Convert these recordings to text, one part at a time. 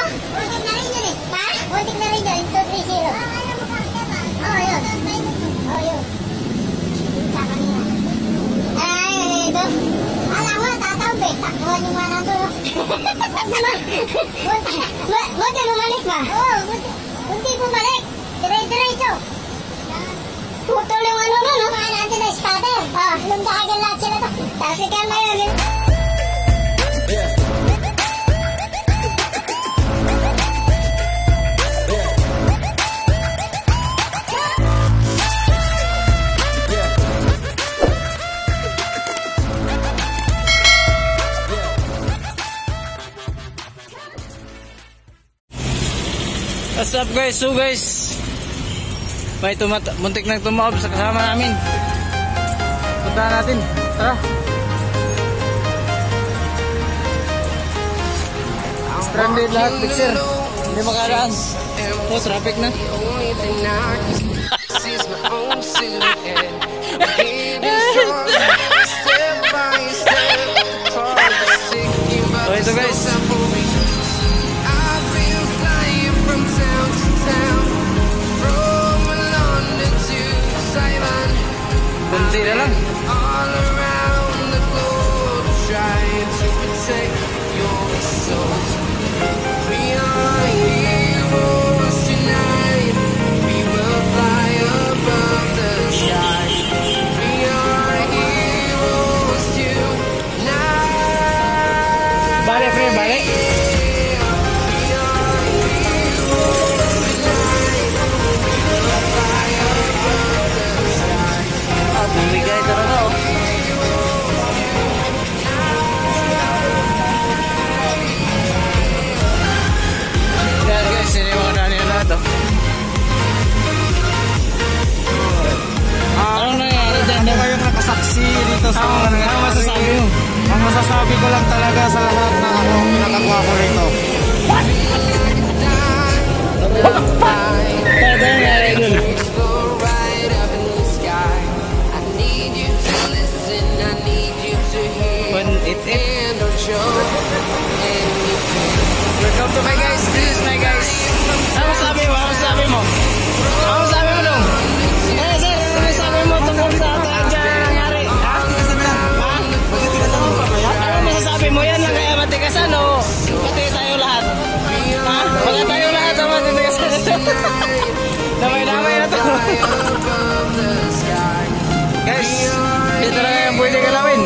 Buntik na rin yun eh. Ha? Buntik na rin yun. 230. Oo, yun. Oo, yun. Sa kanina. Ay, ito. Alam mo, tatawag eh. Takbuhan yung mga nandun. Bunti bumalik ba? Oo, bunti bumalik. Dire-diretso. Putol yung ano nun, no? Mga natin na starter. Lundahagan lahat sila to. Tapos ikaw na yun. What's up guys? So guys, may muntik nang tumaob sa kasama namin. Puntahan natin. Tara. Stranded lahat, picture. Hindi makadaan. Oh, traffic na. So ito guys. Kunti na lang. Balik, pre, balik. Bumigay ka na daw. Yan guys, yun yung mga daan nila lahat. Anong nangyari dyan? Ano kayong nakasaksi dito sa mga nangyari? Ano masasabi mo? Ang masasabi ko lang talaga sa lahat na ako ang pinakagawa ko rito. Ano nangyari dun? Welcome to my guys. This is my guys. Ano sabi mo? Ano sabi mo? Ano sabi mo dong? Eh sir, ano sabi mo tungkol sa tragedya na nangyari? Ha? Ano masasabi mo? Yan lang kaya matikasan o pati tayo lahat? Ha? Pati tayo lahat sa matikasan. Damay-damay na to. Guys, dito lang yung pwede galawin.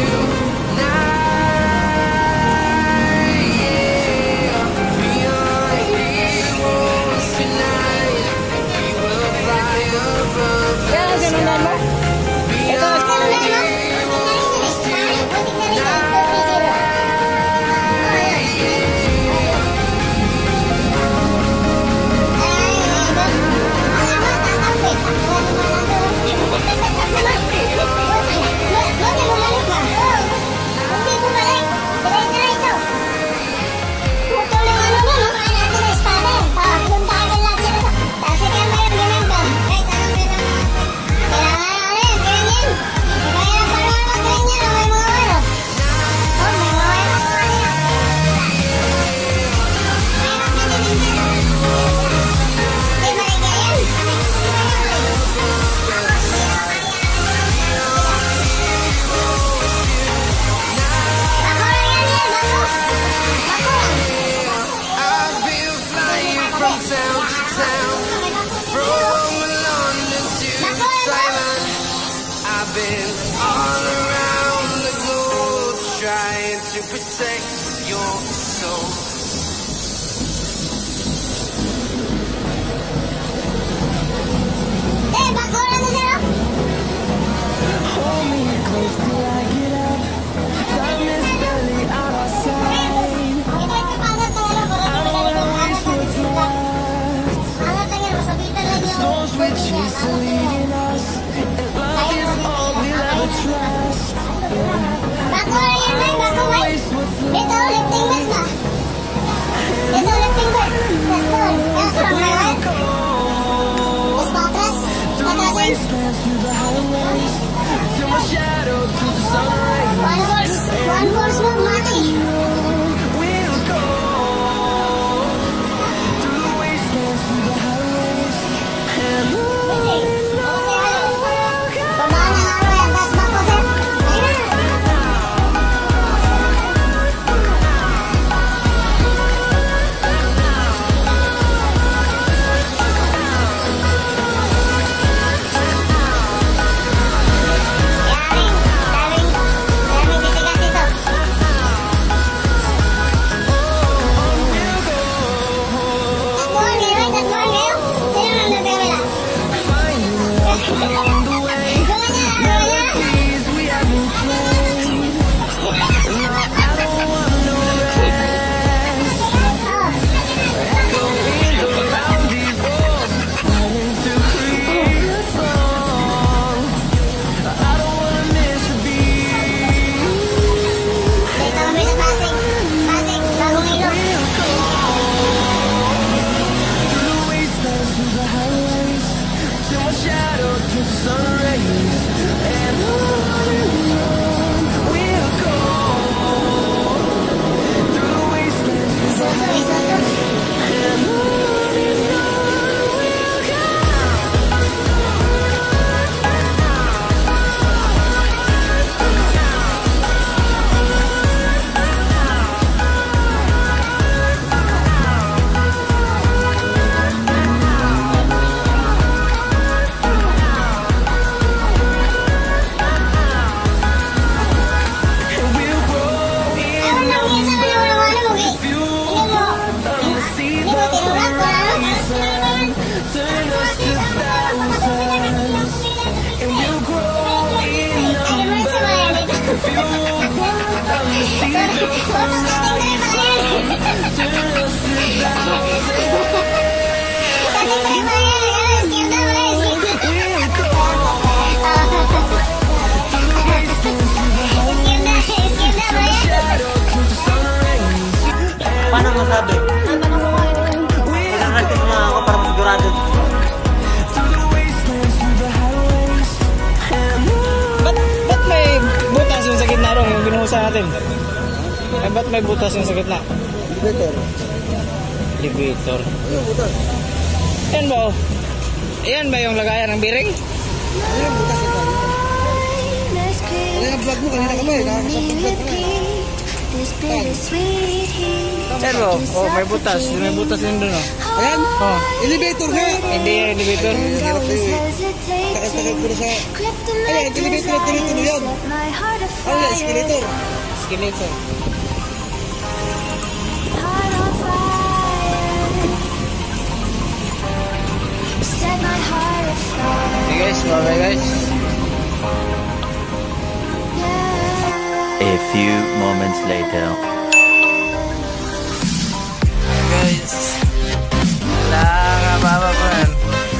To protect your soul. Eh, bakura na sila. Hold me close till I get up. Time is barely on our side. I don't wanna waste what's left. Storms we chase are leading us, and love is all we'll ever trust. Bakura yan, man. Bakura. Dito, lifting bed na. Dito, lifting bed. Let's go. Yan, sarap na yan. Let's matras. Matrasin. One horse move, mati. Paano masabi? Tatanong ko nga. Kailangan natin mga ako para masigurado. Ba't may butas yung sa gitna ron, yung binuhusan natin? Eh, ba't may butas yung sa gitna? Better. Elevator. Ano butas? Yan ba oh? Yan ba yung lagayan ng biring? Ano yung butas ito? Ano yung vlog mo? Kanina ka ba eh? Nakakasampag vlog ka na eh. Yan ba oh? Oh, may butas. May butas din dun oh. Ayan? Oh. Elevator nga! Hindi yung elevator. Hirap kayo eh. Takal-takal ko na sa... Ayan, elevator na tuloy-tuloy yan. Ano yan? Escalator. Skeleton. Okay guys, bye guys. A few moments later. Guys, wala nga baba pa yan.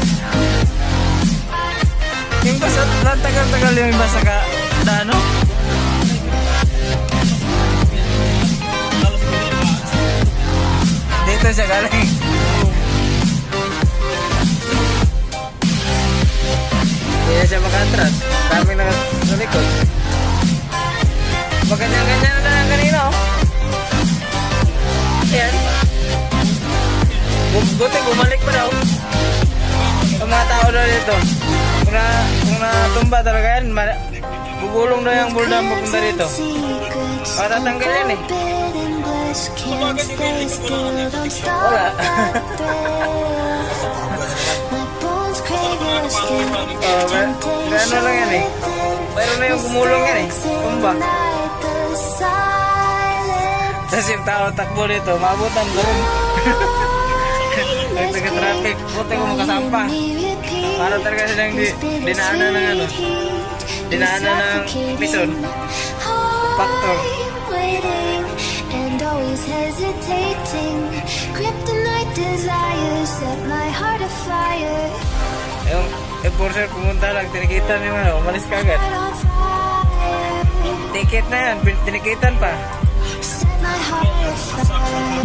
Yung basa, tagal-tagal yung basa ka dano. Dito siya galing. Hindi siya makatras. Daming sa likod. Maganyan-ganyan na lang kanina oh. Ayan. Buti bumalik pa daw. Ang mga tao daw dito. Kung natumba talaga yan, bubulong daw yung buldam papunta dito. Patatanggal yan eh. Wala. Oh, gano lang yan eh. Pero na yung gumulong yan eh. Tumba. Tapos yung tao takbo dito, maabutan ko rin. Nagtaga-traffic, buti ko makasampa. Para talaga silang dinaanan ng ano. Dinaanan ng bison. Factor. And always hesitating. Kryptonite desires set my heart afire. Yung enforcer pumunta lang, tinikitan yung ano, umalis ka agad. Ticket na yan, tinikitan pa. Set my heart afire.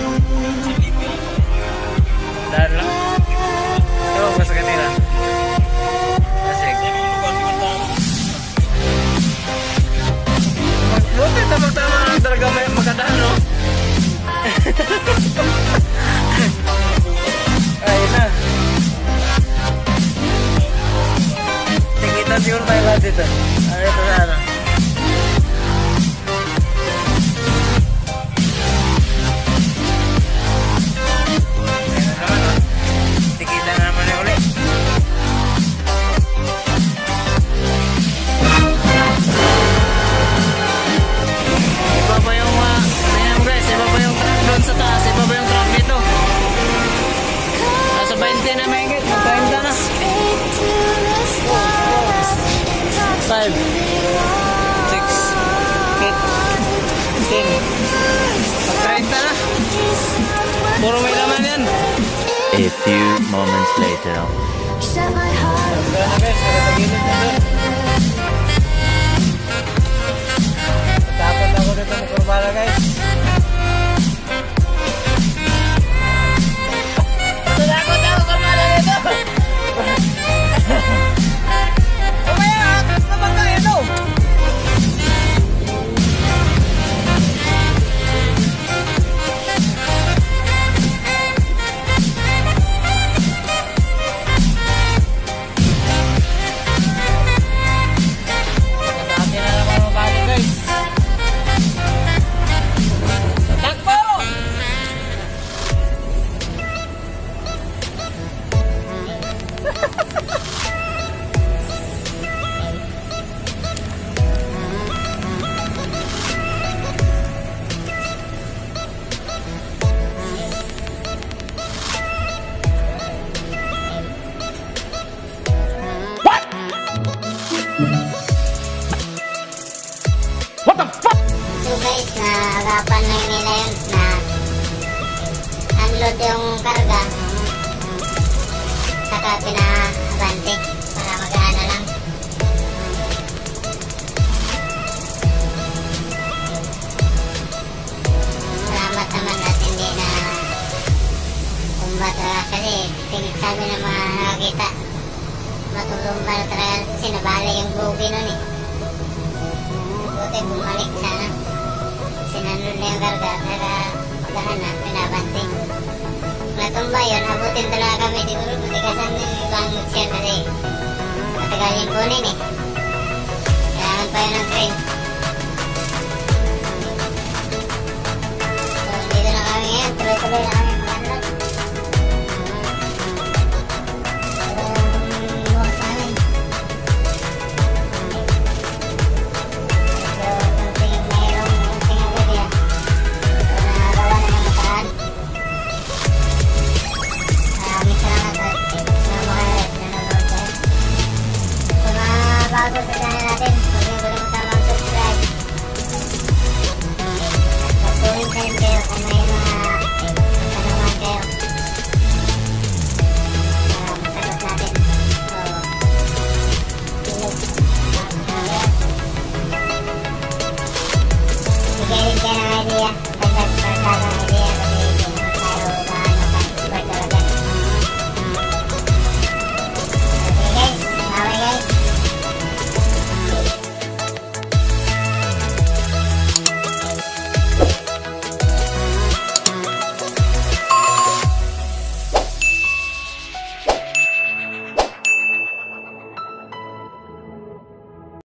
Dahil lang. Ewan ko sa kanila. Asik. Buti tamang-tama lang talaga may magandaan, no? Ayun na. Tikitan siguro tayo lahat dito. Ito na ano. Sa taas, iba ba yung truck dito? Nasa 20 na may higit, 30 na. 5 6 8 10 30 na. Puro may laman yan. A few moments later. Set my heart Gano'n na guys, nakatagilid na doon. Takot ako dito ng kurbala guys. Takot ako kurbala dito. Umaya, atas naman tayo no. Agapan lang nila yun na unload yung karga saka pinaabante para mag-ano lang. Salamat naman natin. tumba talaga kasi tingin sa amin ng mga nakakita. Matulumba na talaga kasi nabali yung bugi nun eh. Buti bumalik sana. Sinanod na yung karga, naghahanap, pinabanting. Natumba yun, abutin talaga kami. Siguro butigasan din yung ibang share kasi matagal yung kunin eh. Kailangan pa yun ng crane. So, dito na kami ngayon. Tuloy-tuloy na kami mag-unload. Bukas namin. Medyo kunting mayroong kunting agad yan. So, nakagawa na ng mataan. Maraming salamat at sama kayo at nanonood kayo. Sa mga bago sa channel natin, huwag niyo kalimutan mag-subscribe. At mag-comment din kayo kung may mga katanungan kayo. Masagot natin. So, bigay din kayo